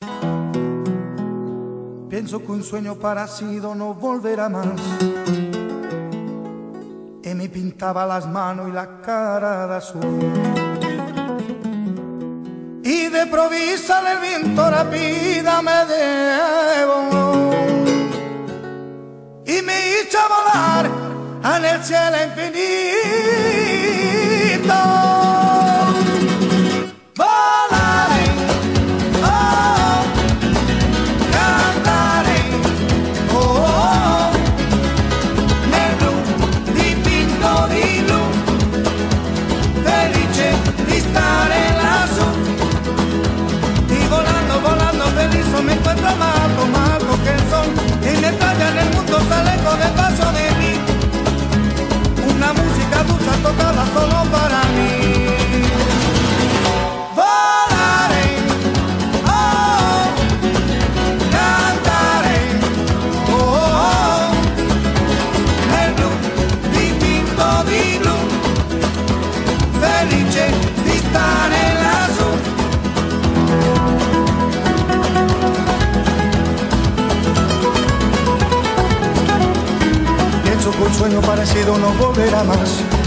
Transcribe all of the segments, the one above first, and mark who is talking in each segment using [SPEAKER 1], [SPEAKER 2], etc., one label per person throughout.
[SPEAKER 1] Pienso que un sueño parecido no volverá más. Y me pintaba las manos y la cara de azul. Y de provisa el viento rápida me llevó y me hizo volar en el cielo infinito. Volaré, oh, cantaré, oh, nel blu dipinto di blu, felice di stare lassù. Y volando, volando feliz me encuentro amado, amado que el sol y me trae en el mundo sale con el paso de mí. Una música dulce tocada solo para mí. Volaré, oh, cantaré, oh, nel blu dipinto di blu, felice di stare lassù. Un sueño parecido no volverá más.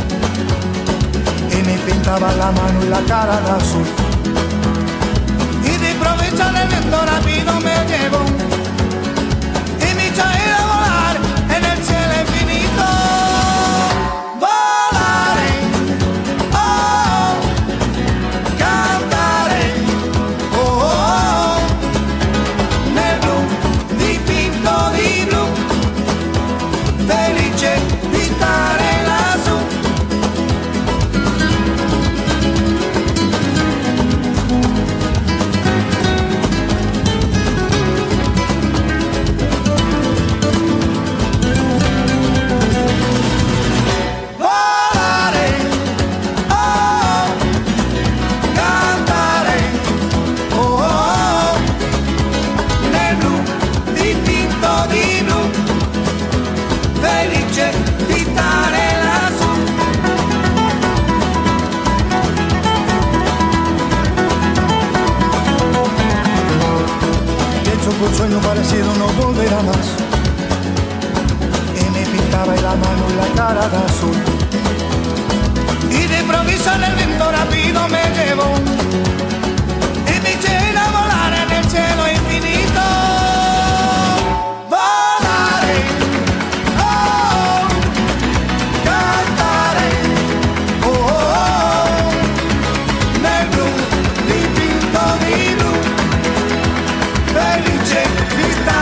[SPEAKER 1] Y me pintaba la mano y la cara de azul. Y de improviso el viento rápido me llevó y me hizo ir a volar en el cielo infinito. Volaré, oh, cantaré, oh, nel blu dipinto di blu, felice di stare lassù. Volare, oh, cantare, oh, nel blu dipinto di blu, felice di stare lassù. Pienso que un sueño parecido no volverá más. Y me pintaba la mano y la cara de azul. Y de improviso el viento rápido me llevó y me hizo ir a volar en el cielo infinito. Volaré, oh, cantaré, oh, nel blu dipinto di blu, felice di stare